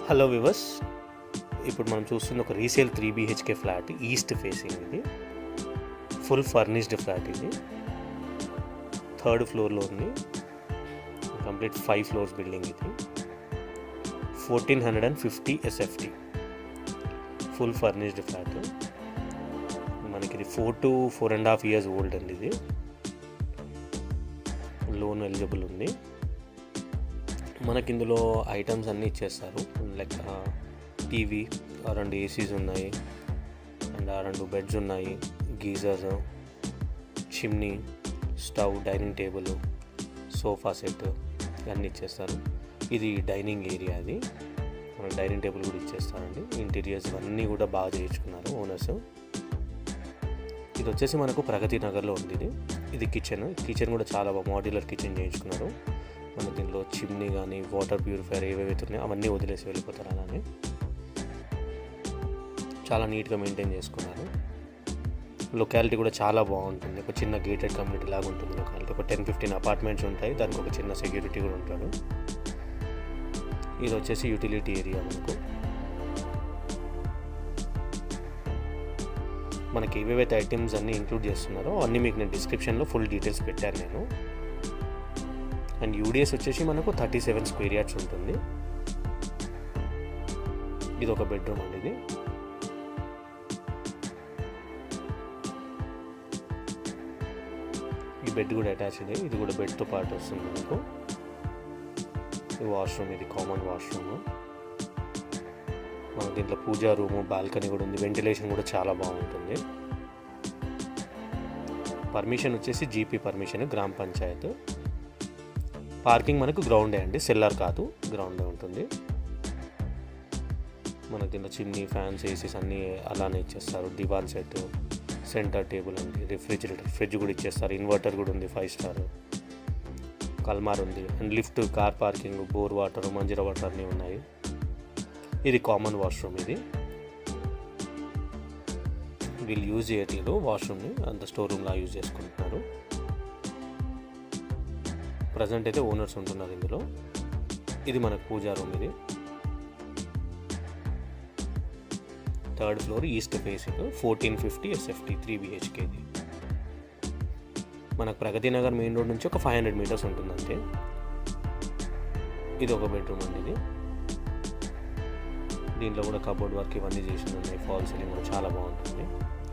Hello viewers, ఇప్పుడు మనం చూస్తున్న ఒక resale 3 BHK flat, east facing. ఇది ఫుల్ ఫర్నిష్డ్ ఫ్లాట్. ఇది 3rd ఫ్లోర్లో ఉంది. Complete 5 floors building. ఇది 1450 SFT ఫుల్ ఫర్నిష్డ్ ఫ్లాట్. మనకి ఇది 4 to 4.5 years ఓల్డ్ అండి. ఇది లోన్ ఎలిజిబుల్ ఉంది. మనకి ఇందులో ఐటమ్స్ అన్నీ ఇచ్చేస్తారు. లైక్ టీవీ, 2 ఏసీస్ ఉన్నాయి, అండ్ 2 బెడ్స్ ఉన్నాయి, geysers, chimney, stove, dining table, sofa set అన్నీ ఇచ్చేస్తారు. ఇది డైనింగ్ ఏరియా. అది డైనింగ్ టేబుల్ కూడా ఇచ్చేస్తారండి. ఇంటీరియర్స్ అన్నీ కూడా బాగా చేయించుకున్నారు ఓనర్స్. ఇది వచ్చేసి మనకు ప్రగతి నగర్లో ఉంది. ఇది కిచెన్ కూడా చాలా బాగా మాడ్యులర్ కిచెన్ చేయించుకున్నారు. మన దీనిలో చిమ్నీ కానీ వాటర్ ప్యూరిఫైయర్ ఏవేవైతే ఉన్నాయో అవన్నీ వదిలేసి వెళ్ళిపోతారు. అలానే చాలా నీట్గా మెయింటైన్ చేసుకున్నారు. లొకాలిటీ కూడా చాలా బాగుంటుంది. ఒక చిన్న గేటెడ్ కమ్యూనిటీ లాగా ఉంటుంది లొకాలిటీ. ఒక 10-15 అపార్ట్మెంట్స్ ఉంటాయి. దానికి ఒక చిన్న సెక్యూరిటీ కూడా ఉంటాడు. ఇది వచ్చేసి యూటిలిటీ ఏరియా. మనకి ఏవేవైతే ఐటమ్స్ అన్నీ ఇంక్లూడ్ చేస్తున్నారో అన్నీ మీకు నేను డిస్క్రిప్షన్లో ఫుల్ డీటెయిల్స్ పెట్టాను నేను. అండ్ యూడిఎస్ వచ్చేసి మనకు 37 స్క్వేర్ యార్డ్స్ ఉంటుంది. ఇది ఒక బెడ్రూమ్ అండి. ఇది ఈ బెడ్ కూడా అటాచ్డ్. ఇది కూడా బెడ్తో పాటు వస్తుంది మనకు. ఈ వాష్రూమ్, ఇది కామన్ వాష్రూమ్. మన దీంట్లో పూజా రూము, బాల్కనీ కూడా ఉంది. వెంటిలేషన్ కూడా చాలా బాగుంటుంది. పర్మిషన్ వచ్చేసి జీపీ పర్మిషన్, గ్రామ పంచాయత్. పార్కింగ్ మనకు గ్రౌండే అండి, సెల్లార్ కాదు, గ్రౌండే ఉంటుంది. మనకి దీంట్లో చిమ్నీ, ఫ్యాన్స్, ఏసీస్ అన్నీ అలానే ఇచ్చేస్తారు. దివాన్ సెట్, సెంటర్ టేబుల్ ఉంది, రిఫ్రిజిరేటర్, ఫ్రిడ్జ్ కూడా ఇచ్చేస్తారు. ఇన్వర్టర్ కూడా ఉంది, 5 స్టార్. కల్మార్ ఉంది. And lift, car parking, bore water, Manjeera water అన్నీ ఉన్నాయి. ఇది కామన్ వాష్రూమ్. ఇది వీళ్ళు యూజ్ చేయట్లేదు వాష్రూమ్ని, అంత స్టోర్ రూమ్లా యూజ్ చేసుకుంటున్నారు. ప్రజెంట్ అయితే ఓనర్స్ ఉంటున్నారు ఇందులో. ఇది మనకు పూజా రూమ్. ఇది 3rd floor, east facing, 1450 SFT 3 BHK. ఇది మనకు ప్రగతి నగర్ మెయిన్ రోడ్ నుంచి ఒక 500 మీటర్స్ ఉంటుందంటే. ఇది ఒక బెడ్రూమ్ అండి. ఇది దీంట్లో కూడా కబోర్డ్ వర్క్ ఇవన్నీ చేసి ఉన్నాయి. ఫాల్ సీలింగ్ కూడా చాలా బాగుంటుంది.